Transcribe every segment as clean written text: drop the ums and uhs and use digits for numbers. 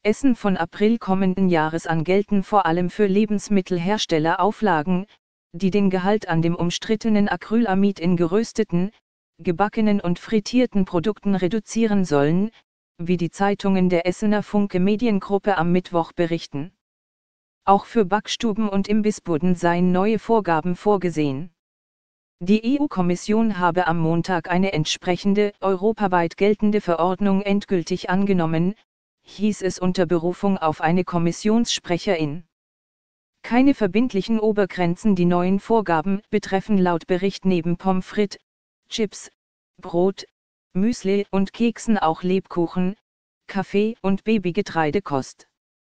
Essen von April kommenden Jahres an gelten vor allem für Lebensmittelhersteller Auflagen, die den Gehalt an dem umstrittenen Acrylamid in gerösteten, gebackenen und frittierten Produkten reduzieren sollen, wie die Zeitungen der Essener Funke Mediengruppe am Mittwoch berichten. Auch für Backstuben und Imbissbuden seien neue Vorgaben vorgesehen. Die EU-Kommission habe am Montag eine entsprechende, europaweit geltende Verordnung endgültig angenommen, hieß es unter Berufung auf eine Kommissionssprecherin. Keine verbindlichen Obergrenzen. Die neuen Vorgaben betreffen laut Bericht neben Pommes frites, Chips, Brot, Müsli und Keksen auch Lebkuchen, Kaffee und Babygetreidekost.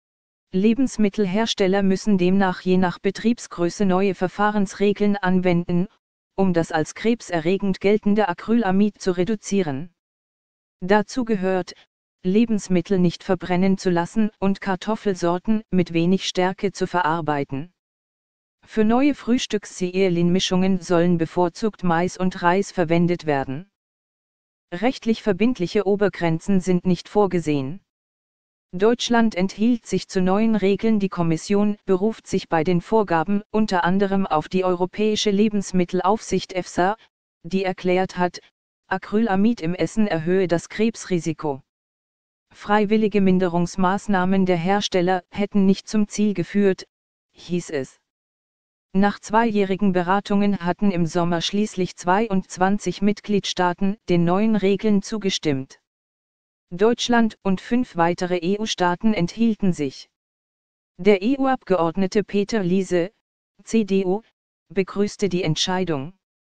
Lebensmittelhersteller müssen demnach je nach Betriebsgröße neue Verfahrensregeln anwenden, um das als krebserregend geltende Acrylamid zu reduzieren. Dazu gehört, Lebensmittel nicht verbrennen zu lassen und Kartoffelsorten mit wenig Stärke zu verarbeiten. Für neue Frühstücks-Cerealin-Mischungen sollen bevorzugt Mais und Reis verwendet werden. Rechtlich verbindliche Obergrenzen sind nicht vorgesehen. Deutschland enthielt sich zu neuen Regeln. Die Kommission beruft sich bei den Vorgaben unter anderem auf die Europäische Lebensmittelaufsicht EFSA, die erklärt hat, Acrylamid im Essen erhöhe das Krebsrisiko. Freiwillige Minderungsmaßnahmen der Hersteller hätten nicht zum Ziel geführt, hieß es. Nach zweijährigen Beratungen hatten im Sommer schließlich 22 Mitgliedstaaten den neuen Regeln zugestimmt. Deutschland und 5 weitere EU-Staaten enthielten sich. Der EU-Abgeordnete Peter Liese, CDU, begrüßte die Entscheidung.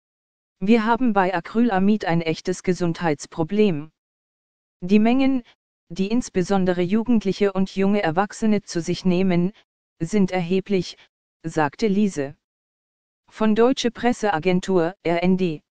Wir haben bei Acrylamid ein echtes Gesundheitsproblem. Die Mengen, die insbesondere Jugendliche und junge Erwachsene zu sich nehmen, sind erheblich, sagte Liese. Von Deutsche Presseagentur, RND.